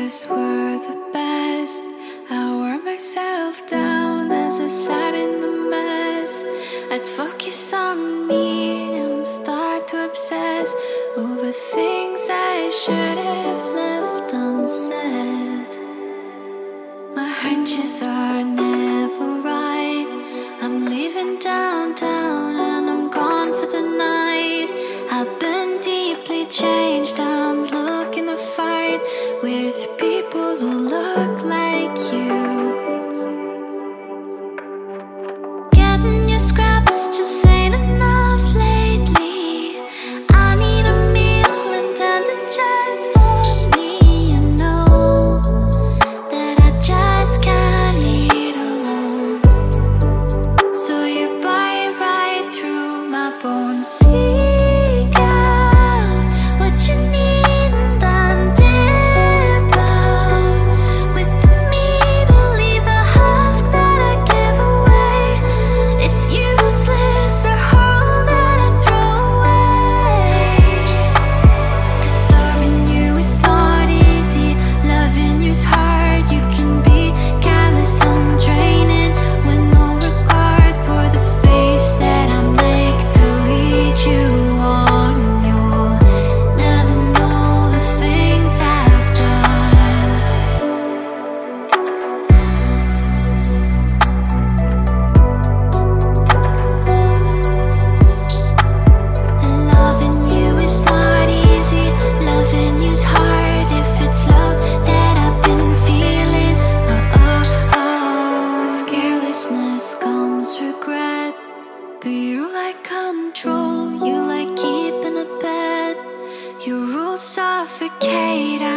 years were the best. I wore myself down as I sat in the mess. I'd focus on me and start to obsess over things I should have left unsaid. My hunches are never right. I'm leaving downtown and I'm gone for the night. I've been deeply changed. I'm looking to fight with people who look like you. Getting your scraps just ain't enough lately. I need a meal intended just for me. You know that I just can't eat alone. So you bite right through my bones. Seek out what you need and then dip out with me to leave a husk that I give away. It's useless, a hole that I throw away. 'Cause loving you is not easy, loving you's hard. You can be callous and draining with no regard for the face that I make to lead you on. You'll never know the things I've done. And loving you is not easy, loving you's hard. If it's love that I've been feeling, with carelessness comes regret. But you like control, you like keeping a bet. Your rules suffocate.